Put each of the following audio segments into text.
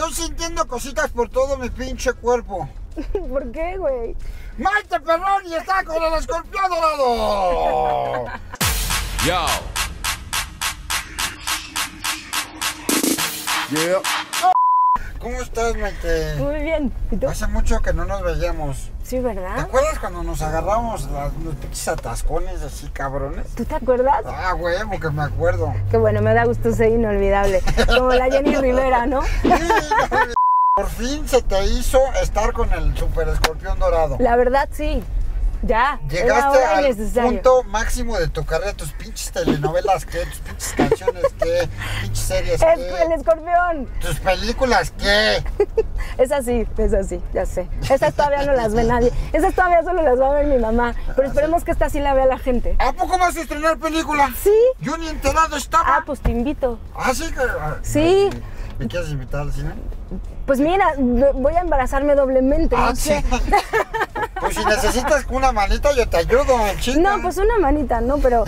Estoy sintiendo cositas por todo mi pinche cuerpo. ¿Por qué, güey? ¡Maite Perroni está con el escorpión dorado! Yo. Yeah. ¿Cómo estás, Maite? Muy bien. ¿Y tú? Hace mucho que no nos veíamos. Sí, ¿Te ¿verdad? acuerdas cuando nos agarramos los pinches atascones así, cabrones? ¿Tú te acuerdas? Ah, huevo, que me acuerdo. Qué bueno, me da gusto ser inolvidable. Como la Jenny Rivera, ¿no? Sí, por fin se te hizo estar con el super escorpión dorado. La verdad, sí. Ya. Llegaste era hora al innecesario. punto máximo de tu carrera, tus pinches telenovelas, ¿qué? Tus pinches canciones, ¿qué? Pinches series, Es ¿qué? el escorpión. Tus películas, ¿qué? Es así, ya sé. Esas todavía no las ve nadie. Esas todavía solo las va a ver mi mamá. Pero esperemos que esta sí la vea la gente. ¿A poco vas a estrenar película? ¿Sí? Yo ni enterado estaba. Ah, pues te invito. Ah, sí que... Sí. ¿Me quieres invitar al cine? Pues mira, voy a embarazarme doblemente, Ah, no sé. sí. Pues si necesitas una manita, yo te ayudo, chica. No, pues una manita, no, pero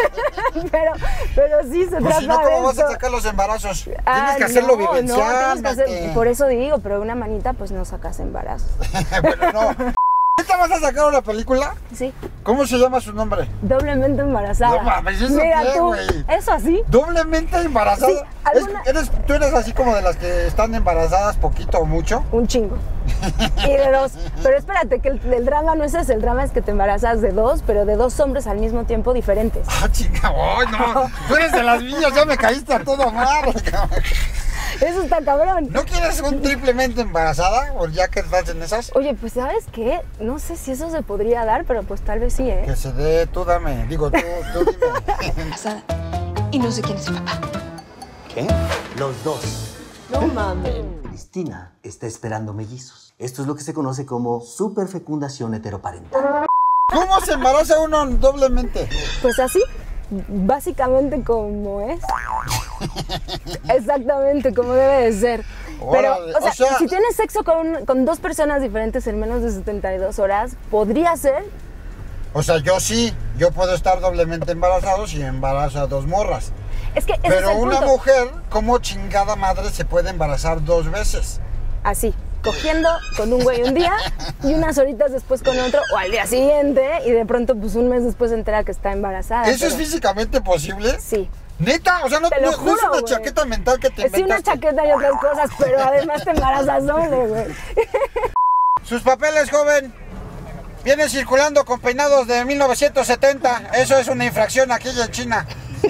pero sí se Pues trata si no, de ¿cómo vas a eso. sacar los embarazos? Ah, Tienes que hacerlo no, vivencial, no, tienes que hacer, Maite. por eso digo, pero una manita pues no sacas embarazo. Bueno, no. ¿Ahorita vas a sacar una película? Sí, ¿Cómo se llama su nombre? doblemente embarazada. No mames, ¿eso Mira qué, tú, güey? eso así. ¿Doblemente embarazada? Sí, alguna- ¿Tú eres así como de las que están embarazadas poquito o mucho? Un chingo. Y de dos. Pero espérate, que el drama no es ese. El drama es que te embarazas de dos, pero de dos hombres al mismo tiempo diferentes. Ah, chica, ay, no. Tú eres de las niñas, ya me caíste a todo madre, cabrón. Eso está cabrón. ¿No quieres un triplemente embarazada? ¿O ya que estás en esas? Oye, pues ¿sabes qué? No sé si eso se podría dar, pero pues tal vez sí, ¿eh? Que se dé, tú dame. Digo, tú dime. Embarazada. Y no sé quién es el papá. ¿Qué? Los dos. No mames. Cristina está esperando mellizos. Esto es lo que se conoce como superfecundación heteroparental. ¿Cómo se embaraza uno doblemente? Pues así, básicamente como es. Exactamente como debe de ser. Pero, Órale, o sea, o sea- si tienes sexo con dos personas diferentes en menos de 72 horas, podría ser. O sea, yo puedo estar doblemente embarazado si embarazo a dos morras. Es que ese Pero es el una punto. mujer, ¿cómo chingada madre se puede embarazar dos veces? Así, cogiendo con un güey un día y unas horitas después con otro, o al día siguiente, y de pronto, pues un mes después se entera que está embarazada. ¿Eso es pero- físicamente posible? Sí. ¿Neta? O sea, no, Te lo no es juro, una güey. chaqueta mental que te Es una inventaste. chaqueta y otras cosas, pero además te embarazas doble, güey. Sus papeles, joven. Viene circulando con peinados de 1970. Eso es una infracción aquí en China.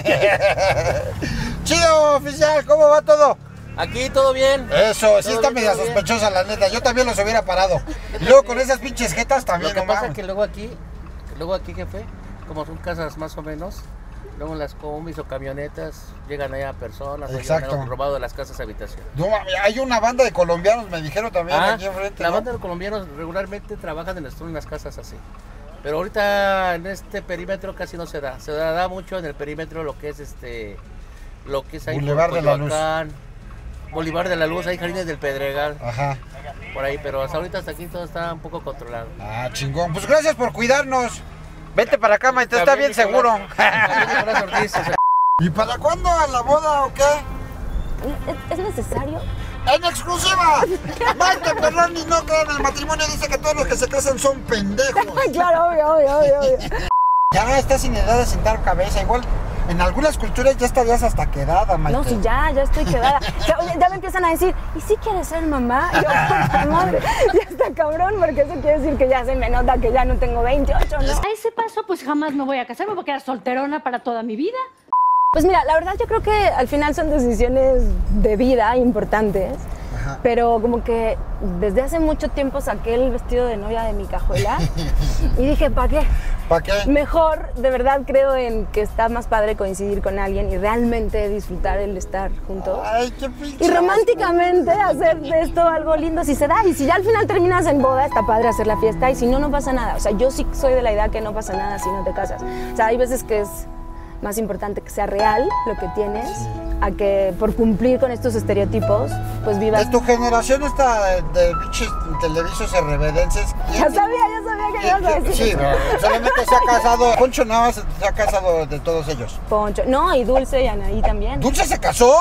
Chido, oficial, ¿cómo va todo? Aquí todo bien. Eso, sí Todo está bien, media todo bien. sospechosa, la neta. Yo también los hubiera parado. Y luego con esas pinches jetas también, Lo que no pasa mames. es que luego aquí, jefe, como son casas más o menos, luego en las combis o camionetas llegan allá personas, Exacto. han robado de las casas habitación. No mames, hay una banda de colombianos, me dijeron también aquí enfrente. La ¿no? banda de colombianos regularmente trabajan en las casas así. Pero ahorita en este perímetro casi no se da. Se da mucho en el perímetro lo que es ahí por Boulevard de la Luz. Coyoacán, Bolívar de la Luz, hay Jardines del Pedregal, Ajá. por ahí, pero hasta aquí todo está un poco controlado. Ah, chingón. Pues gracias por cuidarnos. Vete para acá, Maite, está bien seguro. También Nicolás Ortiz, o sea, ¿Y para cuándo a la boda o qué? ¿Es necesario? ¡En exclusiva! Maite Perroni no cree en el matrimonio, dice que todos los que se casan son pendejos. Claro, obvio. Ya estás sin edad de sentar cabeza, igual en algunas culturas ya estarías hasta quedada, Maite. No, si ya estoy quedada. Oye, ya me empiezan a decir, ¿y si quieres ser mamá? Y yo, puta madre, ya está cabrón, porque eso quiere decir que ya se me nota que ya no tengo 28, ¿no? A ese paso, pues jamás me voy a casar, me voy a quedar solterona para toda mi vida. Pues mira, la verdad yo creo que al final son decisiones de vida importantes, Ajá. pero como que desde hace mucho tiempo saqué el vestido de novia de mi cajuela y dije, ¿para qué? ¿Para qué? Mejor, de verdad creo en que está más padre coincidir con alguien y realmente disfrutar el estar juntos. Ay, qué pinche. Y románticamente hacer de esto algo lindo si se da. Y si ya al final terminas en boda, está padre hacer la fiesta. Y si no, no pasa nada. O sea, yo sí soy de la idea que no pasa nada si no te casas. O sea, hay veces que es más importante que sea real lo que tienes, a que por cumplir con estos estereotipos, pues vivas. De tu generación esta de pinches televisos revedenses. Ya sabía que ibas a decir. Sí, no, solamente se ha casado. Poncho nada más se ha casado de todos ellos. Poncho. No, y Dulce y Anaí también. ¿Dulce se casó?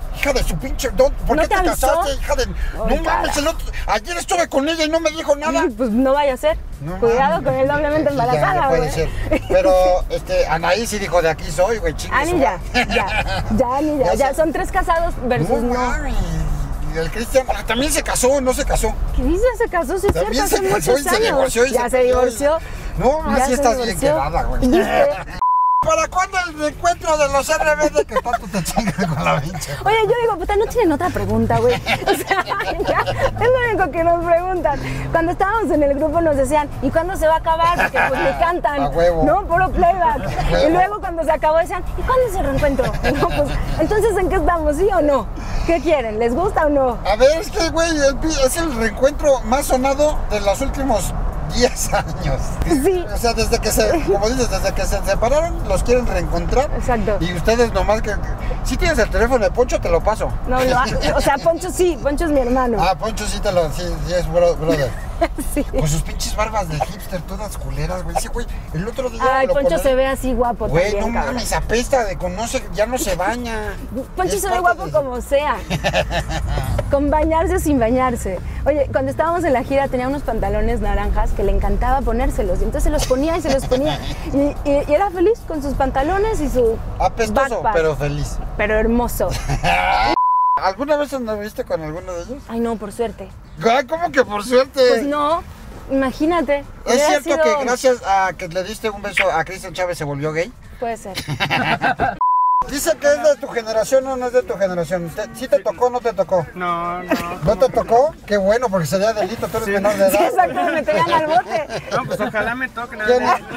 Hija de su pinche... ¿Por ¿No qué te te avisó? casaste, hija de...? Ay, No mames, ayer estuve con ella y no me dijo nada. Pues no vaya a ser. No Cuidado mames. con el doblemente Sí, ya, embarazada, ya puede güey. ser. Pero, Anaí sí dijo, de aquí soy, güey, chingue Ani su ya, madre. ya. Ya sé. Son 3 casados versus No no. mames. Y el Cristian también se casó o no se casó. ¿Qué dices? Se casó, sí es cierto, También hace se casó muchos y se años. divorció y ya se se peleó. divorció. No, Ya así se estás bien divorció. quedada, güey. ¿Viste? ¿Para cuándo el reencuentro de los RBD que tanto te chingas con la pinche? Oye, yo digo, puta, no tienen otra pregunta, güey. O sea, ya, es lo único que nos preguntan. Cuando estábamos en el grupo nos decían, ¿y cuándo se va a acabar? Porque pues le cantan, A huevo. ¿no? Puro playback. huevo. Y luego cuando se acabó decían, ¿y cuándo es el reencuentro? No, pues, entonces, ¿en qué estamos? ¿Sí o no? ¿Qué quieren? ¿Les gusta o no? A ver, es que, güey, es el reencuentro más sonado de los últimos 10 años. Sí. O sea, desde que como dices, desde que se separaron, los quieren reencontrar. Exacto. Y ustedes nomás que... Si tienes el teléfono de Poncho, te lo paso. No, o sea, Poncho sí, Poncho es mi hermano. Ah, Poncho sí sí es brother. Sí. Con sus pinches barbas de hipster, todas culeras, güey. Sí, güey, el otro día Ay, lo Poncho conocí. se ve así guapo Güey, también, no cabrón. mames, apesta de ya no se baña. Poncho Es se ve parte guapo de- como sea. Con bañarse o sin bañarse. Oye, cuando estábamos en la gira tenía unos pantalones naranjas que le encantaba ponérselos. Y entonces se los ponía y se los ponía. Y era feliz con sus pantalones y su Apestoso, backpack. pero feliz. Pero hermoso. ¿Alguna vez anduviste con alguno de ellos? Ay, no, por suerte. Ay, ¿cómo que por suerte? Pues no, imagínate. ¿Es Hubiera cierto sido- que gracias a que le diste un beso a Cristian Chávez se volvió gay? Puede ser. Dice que es de tu generación o no es de tu generación. ¿Sí te tocó o no te tocó? No, no. ¿No te tocó? Qué bueno, porque sería delito, tú eres menor de Sí, edad. exacto, me meterían al bote. No, pues ojalá me toque. nada ¿Quién más.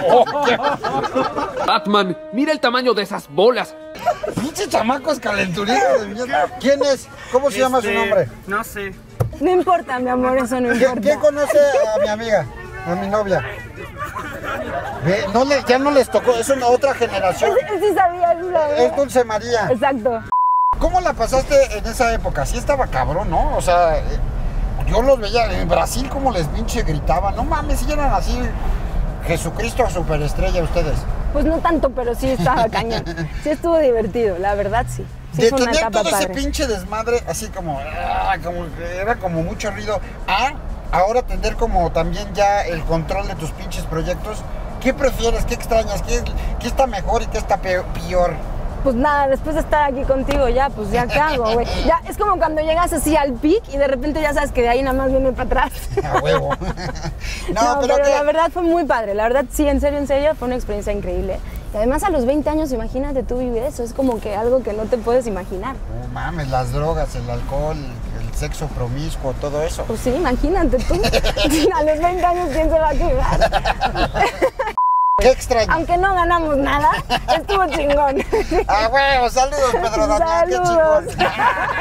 Batman, mira el tamaño de esas bolas. Pinche chamacos calenturitos de mierda. ¿Quién es? ¿Cómo se llama su nombre? No sé. No importa, mi amor, eso no importa. ¿Quién conoce a mi amiga? A mi novia. Ve, ya no les tocó, es una otra generación. Sí sabía, sí sabía. Es Dulce María. Exacto. ¿Cómo la pasaste en esa época? Sí estaba cabrón, ¿no? O sea, yo los veía en Brasil como les pinche gritaban. No mames, si eran así Jesucristo superestrella ustedes. Pues no tanto, pero sí estaba cañón. Sí estuvo divertido, la verdad sí. Sí De fue una tener etapa todo ese padre. pinche desmadre, así como era como mucho ruido, a ahora tener como también ya el control de tus pinches proyectos. ¿Qué prefieres? ¿Qué extrañas? ¿Qué está mejor y qué está peor? Pues nada, después de estar aquí contigo ya, pues ya qué hago, güey. Ya es como cuando llegas así al pic y de repente ya sabes que de ahí nada más viene para atrás. A huevo. No, pero que- la verdad fue muy padre. La verdad, sí, en serio, fue una experiencia increíble. Y además a los 20 años, imagínate tú vivir eso. Es como que algo que no te puedes imaginar. No mames, las drogas, el alcohol, el sexo promiscuo, todo eso. Pues sí, imagínate tú. A los 20 años, ¿quién se va a quejar? ¿Qué extrañas? Aunque no ganamos nada, estuvo chingón. Ah, huevo, saludos, Pedro Damián, qué Saludos. chingón.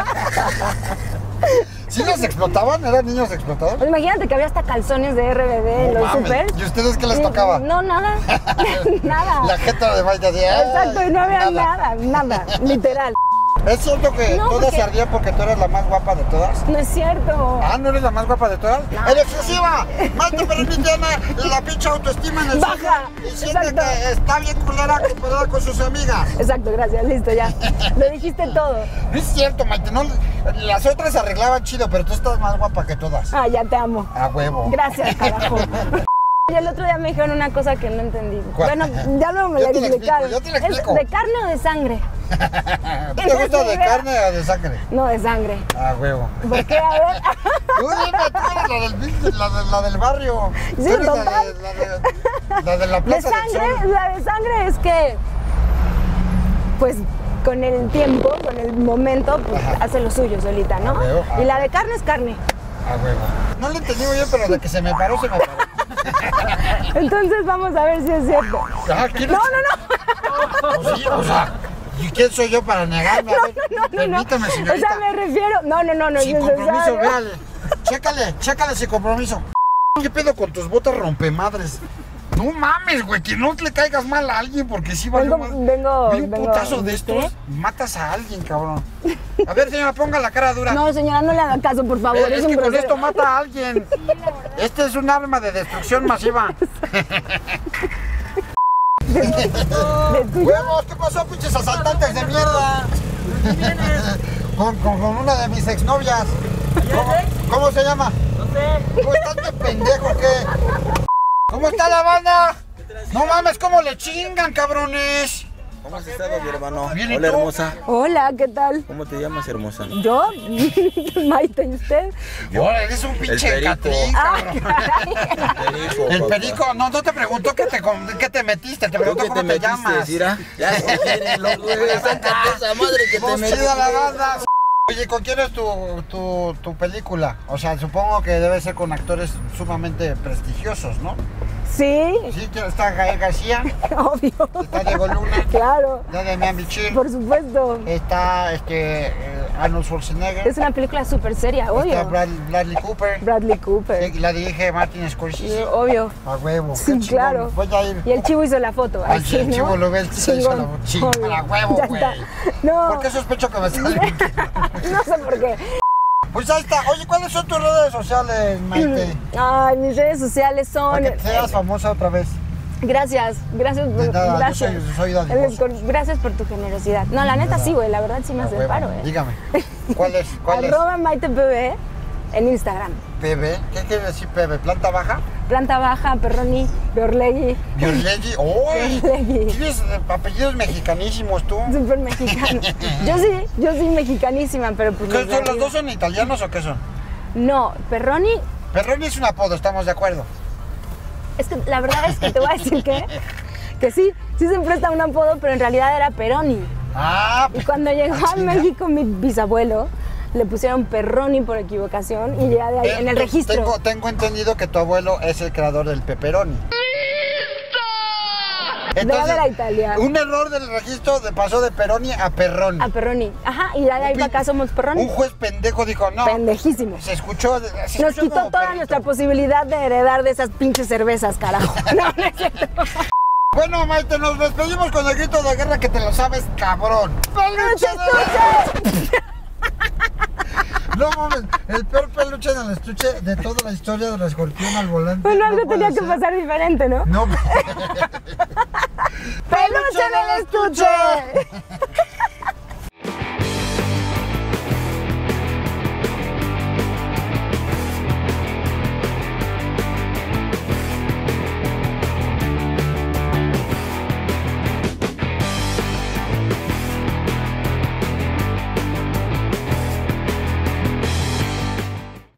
¿Sí los explotaban? ¿Eran niños explotados? Pues imagínate que había hasta calzones de RBD en No los mames. super. ¿Y ustedes qué les tocaba? No, nada. Nada. La jeta de baile de... Exacto, y no había nada, literal. ¿Es cierto que No, todas porque- se ardían porque tú eras la más guapa de todas? No es cierto. Ah, ¿no eres la más guapa de todas? No. ¡En exclusiva! Maite Perritiana, la pinche autoestima en el Baja. cielo y siente Exacto. que está bien culera comparada con sus amigas. Exacto, gracias, listo, ya. Lo dijiste todo. No es cierto, Maite, no, las otras se arreglaban chido, pero tú estás más guapa que todas. Ah, ya te amo. A huevo. Gracias, carajo. Y el otro día me dijeron una cosa que no entendí. ¿Cuál? Bueno, ya luego me Yo la te la explicaron. explico, yo te la explico. ¿Es de carne o de sangre? ¿Tú te gusta de carne o de sangre? No, de sangre. A huevo. ¿Por qué? A ver. Tú dime, tú eres la del barrio. Sí, Tú eres total. la de la De Plaza del sangre, Sol. la de sangre es que, pues, con el tiempo, con el momento, pues, Ajá. hace lo suyo solita, ¿no? Ah, huevo, ah. Y la de carne es carne. A huevo. No lo entendí muy bien, pero de que se me paró, se me paró. Entonces vamos a ver si es cierto. Ah, ¿quién es? No, no, no. Pues sí, o sea, ¿y quién soy yo para negarme? A ver, No, permítame, o señorita. sea, me refiero. No, no, Sin es compromiso, necesario. véale. Chécale sin compromiso. ¿Qué pedo con tus botas rompemadres? No mames, güey, que no le caigas mal a alguien porque si va Vengo- Vi un vengo- putazo de ¿viste? estos, matas a alguien, cabrón. A ver, señora, ponga la cara dura. No, señora, no le haga caso, por favor. Es un que con grosero. esto mata a alguien. Este es un arma de destrucción masiva. ¿De tuyo? ¡Huevos! ¿Qué pasó, pinches asaltantes de mierda? Con una de mis exnovias. ¿Cómo se llama? No sé. ¿Cómo estás de pendejo qué? ¿Cómo está la banda? No mames, ¿cómo le chingan, cabrones? ¿Cómo has estado, mi hermano? Bien, ¿y Hola, tú? hermosa. Hola, ¿qué tal? ¿Cómo te llamas, hermosa? ¿Yo? Maite, ¿y usted? Ahora eres un pinche perico. catrín, cabrón. Perico, El papá. perico, no te preguntó qué te metiste, te ¿Tú preguntó qué cómo te metiste, llamas. Cira? Ya se quieren los güeyes, sácate esa madre que te Pues metiste. chida la banda. Oye, ¿con quién es tu película? O sea, supongo que debe ser con actores sumamente prestigiosos, ¿no? Sí, Sí, está Gael García, obvio. está Diego Luna, Claro, está Damián Bichir, por supuesto. está Arnold Schwarzenegger, Es una película súper seria, obvio. está Bradley Cooper, Bradley Cooper. sí, la dirige Martin Scorsese. Obvio. A huevo. Sí, qué chingón. claro. Voy a ir. Y el chivo hizo la foto. Al así, ¿no? chivo lo ve, el chivo hizo la foto. Chingón, Chingón, a obvio. huevo, Ya güey. está. No, ¿Por qué sospecho que me sale? no sé por qué. Pues ahí está. Oye, ¿cuáles son tus redes sociales, Maite? Ay, mis redes sociales son... Para que seas famosa otra vez. Gracias por... De nada, gracias. yo soy dadivoso. Gracias por tu generosidad. No, la neta sí, güey, la verdad sí me A hace el huevo. paro, Dígame. ¿Cuál es? Arroba MaitePB en Instagram. PB. ¿Qué quiere decir PB? ¿Planta baja? Planta baja, Perroni, Beorlegui. Biorlegui. ¡Uy! Beorlegui. Tienes apellidos mexicanísimos tú. Súper mexicano. Yo sí mexicanísima, pero pues... ¿Qué los son, de ¿Los dos arriba. son italianos o qué son? No, Perroni... Perroni es un apodo, estamos de acuerdo. Es que la verdad es que te voy a decir que sí se presta un apodo, pero en realidad era Peroni. Ah, Y cuando llegó a chinga. México mi bisabuelo, le pusieron Perroni por equivocación y ya de ahí, en el registro. Tengo entendido que tu abuelo es el creador del pepperoni. Debe haber a Italia. Un error del registro pasó de Peroni a Perroni. A Perroni. Ajá, y ya de ahí para acá somos Perroni. Un juez pendejo dijo, no. Pendejísimo. Se escuchó. Nos quitó toda nuestra posibilidad de heredar de esas pinches cervezas, carajo. No es cierto. Bueno, Maite, nos despedimos con el grito de guerra que te lo sabes, cabrón. ¡Peluche estuche! No mames, el peor peluche en el estuche de toda la historia del escorpión al volante. Bueno, No algo puede tenía que ser. pasar diferente, ¿no? No.